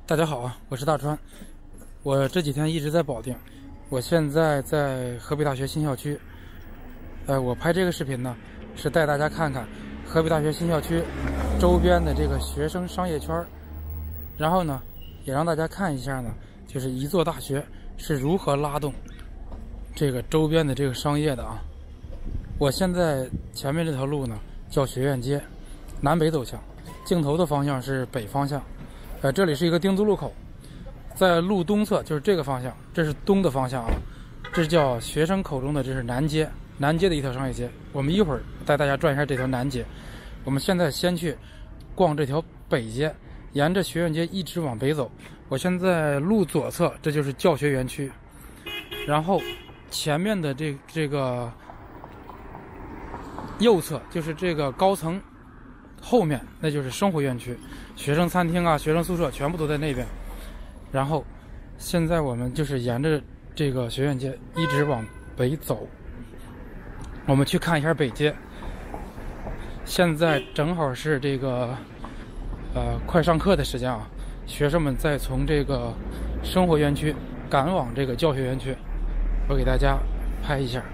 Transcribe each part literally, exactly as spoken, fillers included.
大家好啊，我是大川。我这几天一直在保定，我现在在河北大学新校区。呃，我拍这个视频呢，是带大家看看河北大学新校区周边的这个学生商业圈，然后呢，也让大家看一下呢，就是一座大学是如何拉动这个周边的这个商业的啊。我现在前面这条路呢叫学院街，南北走向，镜头的方向是北方向。呃，这里是一个丁字路口，在路东侧就是这个方向，这是东的方向啊，这是叫学生口中的这是南街，南街的一条商业街。我们一会儿带大家转一下这条南街。我们现在先去逛这条北街，沿着学院街一直往北走。我现在路左侧，这就是教学园区，然后前面的这这个右侧就是这个高层。后面那就是生活园区，学生餐厅啊、学生宿舍全部都在那边。然后，现在我们就是沿着这个学院街一直往北走，我们去看一下北街。现在正好是这个呃快上课的时间啊，学生们在从这个生活园区赶往这个教学园区。我给大家拍一下，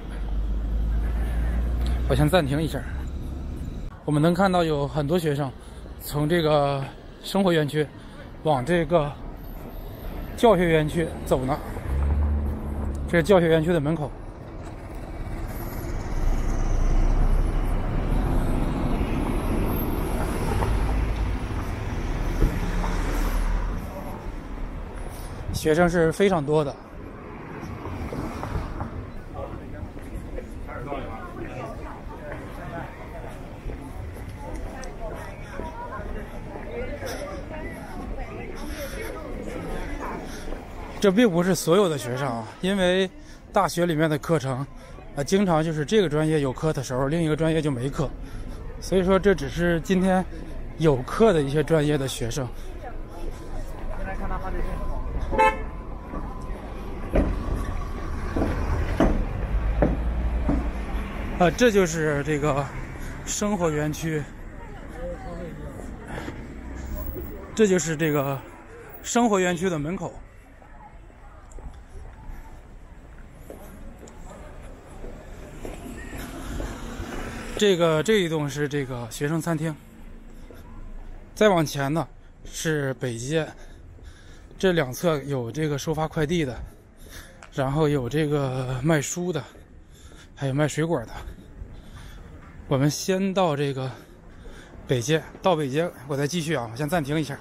我先暂停一下。我们能看到有很多学生从这个生活园区往这个教学园区走呢，这是教学园区的门口。学生是非常多的。这并不是所有的学生啊，因为大学里面的课程，啊，经常就是这个专业有课的时候，另一个专业就没课，所以说这只是今天有课的一些专业的学生。啊，这就是这个生活园区，这就是这个生活园区的门口。这个这一栋是这个学生餐厅，再往前呢是北街，这两侧有这个收发快递的，然后有这个卖书的，还有卖水果的。我们先到这个北街，到北街我再继续啊，我先暂停一下。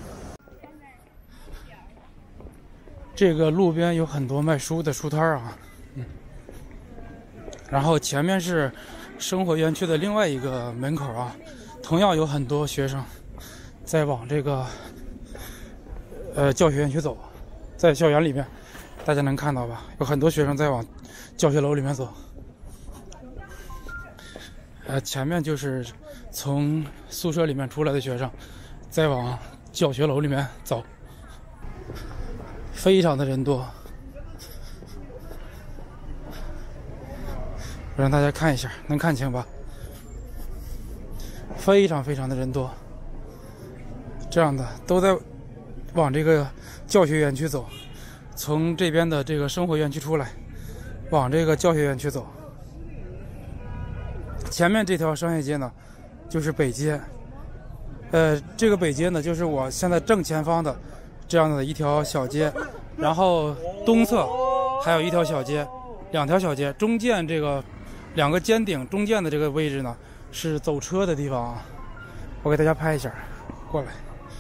这个路边有很多卖书的书摊啊，嗯，然后前面是生活园区的另外一个门口啊，同样有很多学生在往这个呃教学园区走，在校园里面，大家能看到吧？有很多学生在往教学楼里面走。呃，前面就是从宿舍里面出来的学生，在往教学楼里面走，非常的人多。我让大家看一下，能看清吧？非常非常的人多，这样的都在往这个教学园区走，从这边的这个生活园区出来，往这个教学园区走。前面这条商业街呢，就是北街。呃，这个北街呢，就是我现在正前方的这样的一条小街，然后东侧还有一条小街，两条小街，中间这个。两个尖顶中间的这个位置呢，是走车的地方啊。我给大家拍一下，过来。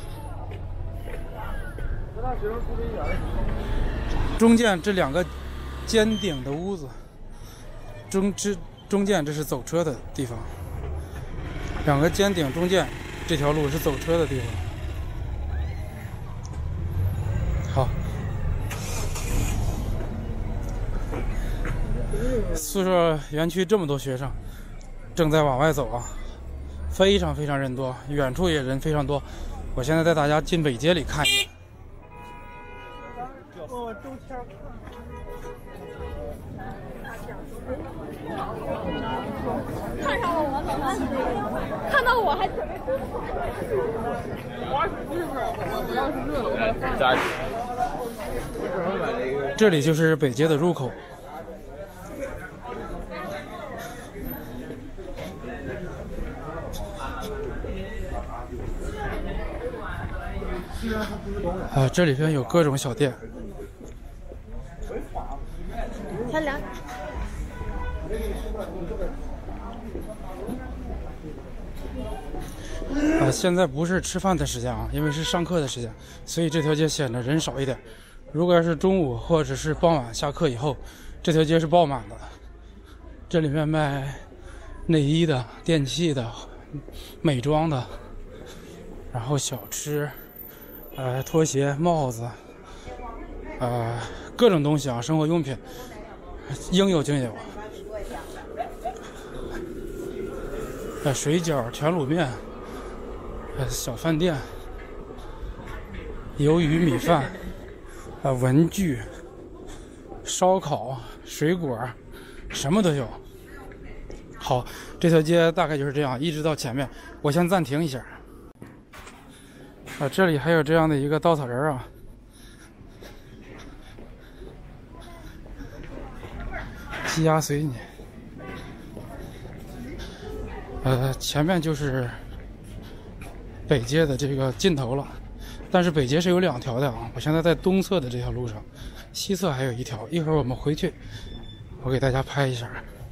中间这两个尖顶的屋子，中之中间这是走车的地方。两个尖顶中间这条路是走车的地方。好。宿舍园区这么多学生正在往外走啊，非常非常人多，远处也人非常多。我现在带大家进北街里看一眼。 看上了我怎么？看到我还准备。我要是热了，我要是热了，我这里就是北街的入口。啊，这里边有各种小店。 才两。 啊，现在不是吃饭的时间啊，因为是上课的时间，所以这条街显得人少一点。如果要是中午或者是傍晚下课以后，这条街是爆满的。这里面卖内衣的、电器的、美妆的，然后小吃，呃，拖鞋、帽子，呃，各种东西啊，生活用品，应有尽有。呃，水饺、全卤面。呃，小饭店、鱿鱼米饭、呃，文具、烧烤、水果，什么都有。好，这条街大概就是这样，一直到前面。我先暂停一下。啊，这里还有这样的一个稻草人啊，鸡鸭随你。呃，前面就是北街的这个尽头了，但是北街是有两条的啊。我现在在东侧的这条路上，西侧还有一条。一会儿我们回去，我给大家拍一下。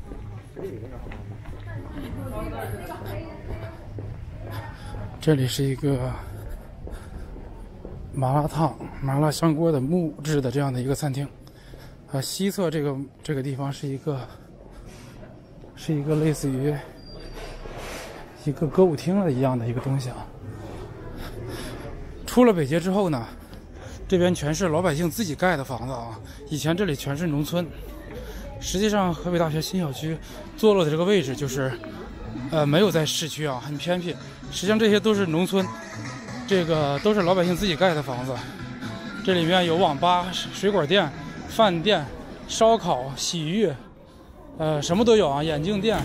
这里是一个麻辣烫、麻辣香锅的木质的这样的一个餐厅。啊，西侧这个这个地方是一个是一个类似于一个歌舞厅的一样的一个东西啊。出了北街之后呢，这边全是老百姓自己盖的房子啊。以前这里全是农村。实际上，河北大学新小区坐落的这个位置就是，呃，没有在市区啊，很偏僻。实际上这些都是农村，这个都是老百姓自己盖的房子。这里面有网吧、水果店、饭店、烧烤、洗浴，呃，什么都有啊，眼镜店、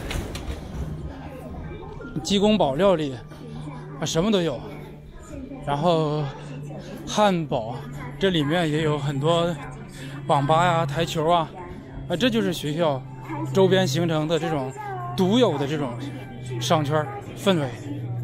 鸡公煲料理，啊，什么都有。然后汉堡，这里面也有很多网吧呀、台球啊，啊，这就是学校周边形成的这种独有的这种商圈氛围。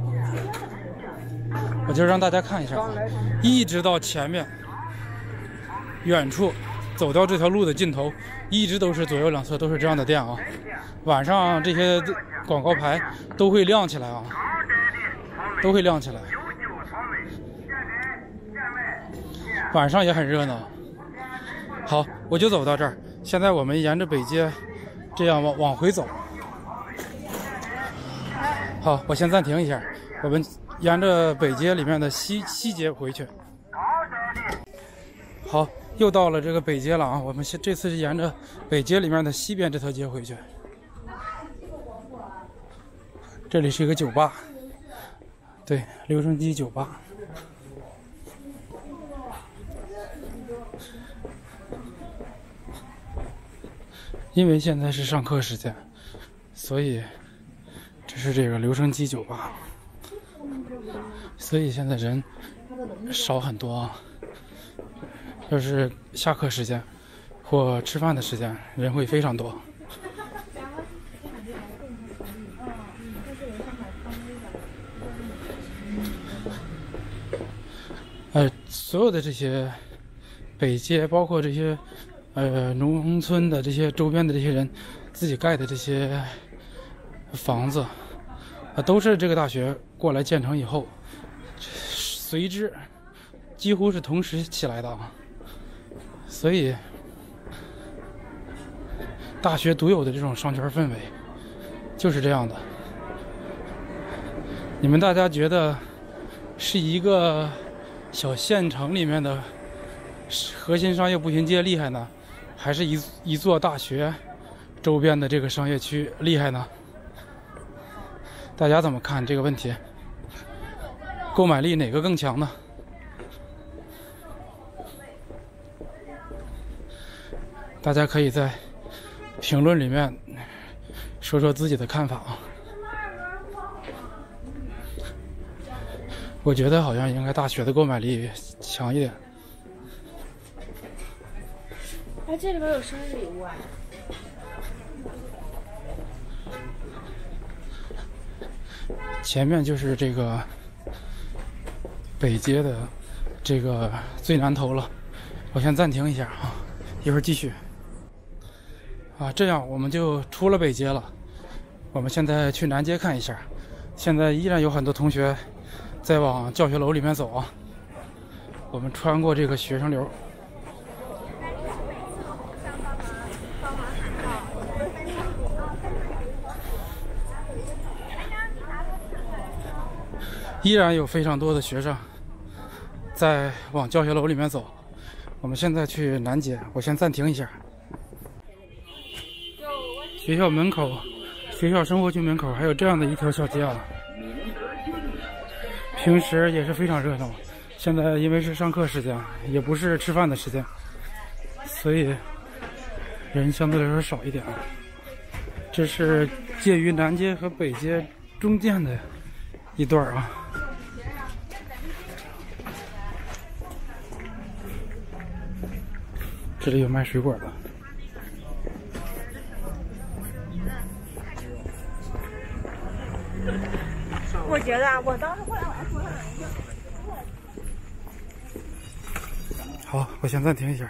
我就让大家看一下，一直到前面远处走到这条路的尽头，一直都是左右两侧都是这样的店啊。晚上这些广告牌都会亮起来啊，都会亮起来。晚上也很热闹。好，我就走到这儿。现在我们沿着北街这样往往回走。好，我先暂停一下，我们沿着北街里面的西西街回去。好，又到了这个北街了啊！我们这次是沿着北街里面的西边这条街回去。这里是一个酒吧，对，留声机酒吧。因为现在是上课时间，所以这是这个留声机酒吧，所以现在人少很多啊。要是下课时间或吃饭的时间，人会非常多。呃，所有的这些北街，包括这些呃农村的这些周边的这些人自己盖的这些房子，啊，都是这个大学过来建成以后随之几乎是同时起来的啊。所以大学独有的这种商圈氛围就是这样的。你们大家觉得是一个小县城里面的核心商业步行街厉害呢，还是一一座大学周边的这个商业区厉害呢？大家怎么看这个问题？购买力哪个更强呢？大家可以在评论里面说说自己的看法啊。我觉得好像应该大学的购买力强一点。 哎，这里边有生日礼物啊！ 前面就是这个北街的这个最南头了，我先暂停一下啊，一会儿继续。啊，这样我们就出了北街了。我们现在去南街看一下，现在依然有很多同学在往教学楼里面走啊。我们穿过这个学生流。依然有非常多的学生在往教学楼里面走。我们现在去南街，我先暂停一下。学校门口，学校生活区门口还有这样的一条小街啊，平时也是非常热闹。现在因为是上课时间，也不是吃饭的时间，所以人相对来说少一点啊。这是介于南街和北街中间的一段啊。这里有卖水果的。 我觉得啊，我当时后来我还说他好，我先暂停一下。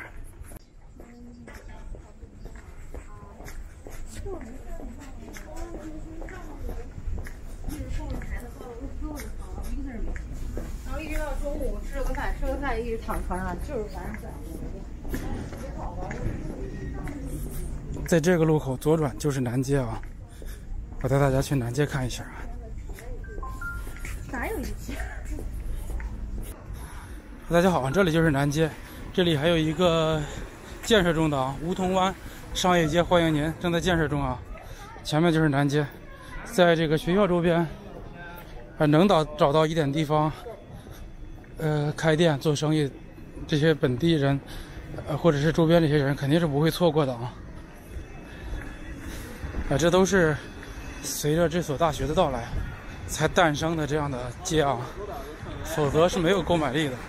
然后一直到中午吃个饭，吃个饭一直躺床上，就是晚上。 在这个路口左转就是南街啊，我带大家去南街看一下。 哪有一起？ 大家好，这里就是南街，这里还有一个建设中的啊梧桐湾商业街，欢迎您，正在建设中啊。前面就是南街，在这个学校周边，呃，能找找到一点地方，呃，开店做生意，这些本地人，呃，或者是周边这些人，肯定是不会错过的啊。啊，这都是随着这所大学的到来才诞生的这样的街啊，否则是没有购买力的。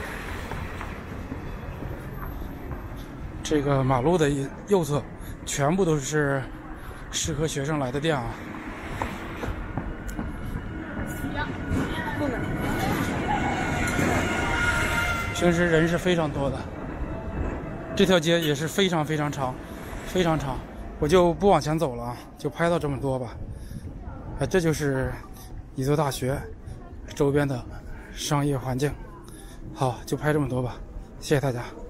这个马路的右侧全部都是适合学生来的店啊。平时人是非常多的，这条街也是非常非常长，非常长。我就不往前走了啊，就拍到这么多吧。啊，这就是一座大学周边的商业环境。好，就拍这么多吧，谢谢大家。